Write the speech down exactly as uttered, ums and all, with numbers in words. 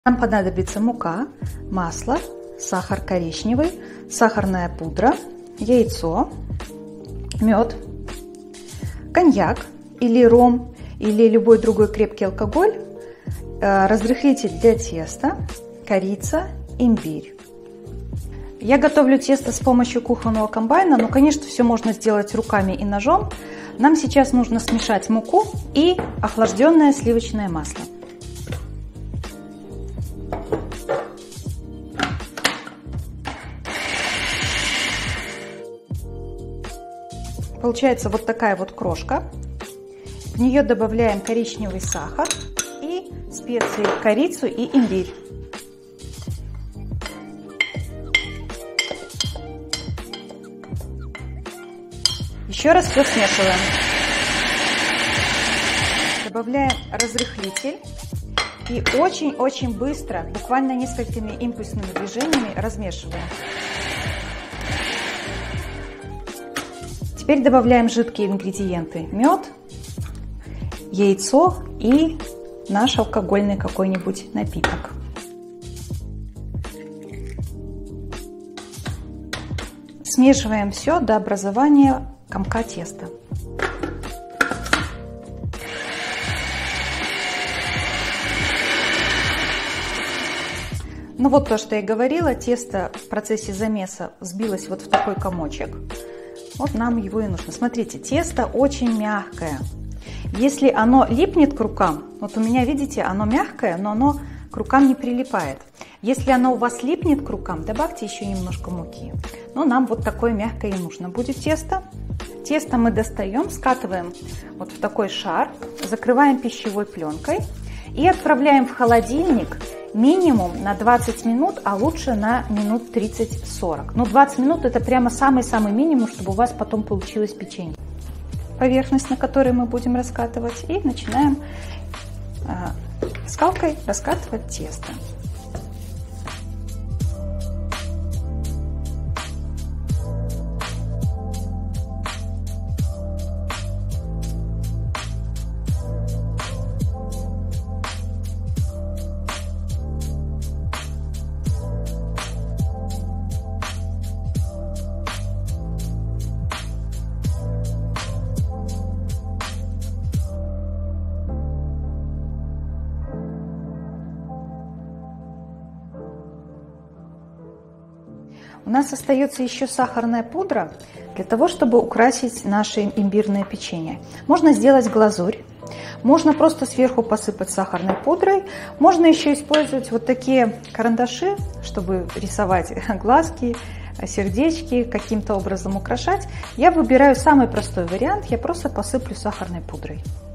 Нам понадобится мука, масло, сахар коричневый, сахарная пудра, яйцо, мед, коньяк или ром, или любой другой крепкий алкоголь, разрыхлитель для теста, корица, имбирь. Я готовлю тесто с помощью кухонного комбайна, но, конечно, все можно сделать руками и ножом. Нам сейчас нужно смешать муку и охлажденное сливочное масло. Получается вот такая вот крошка. В нее добавляем коричневый сахар и специи, корицу и имбирь. Еще раз все смешиваем. Добавляем разрыхлитель и очень-очень быстро, буквально несколькими импульсными движениями размешиваем. Теперь добавляем жидкие ингредиенты: мед, яйцо и наш алкогольный какой-нибудь напиток. Смешиваем все до образования комка теста. Ну вот то, что я говорила, тесто в процессе замеса взбилось вот в такой комочек. Вот нам его и нужно. Смотрите, тесто очень мягкое. Если оно липнет к рукам, вот у меня, видите, оно мягкое, но оно к рукам не прилипает. Если оно у вас липнет к рукам, добавьте еще немножко муки. Но нам вот такое мягкое и нужно будет тесто. Тесто мы достаем, скатываем вот в такой шар, закрываем пищевой пленкой и отправляем в холодильник минимум на двадцать минут, а лучше на минут тридцать-сорок. Ну, двадцать минут это прямо самый-самый минимум, чтобы у вас потом получилось печенье. Поверхность, на которой мы будем раскатывать, и начинаем э, скалкой раскатывать тесто. У нас остается еще сахарная пудра для того, чтобы украсить наше имбирное печенье. Можно сделать глазурь, можно просто сверху посыпать сахарной пудрой, можно еще использовать вот такие карандаши, чтобы рисовать глазки, сердечки, каким-то образом украшать. Я выбираю самый простой вариант, я просто посыплю сахарной пудрой.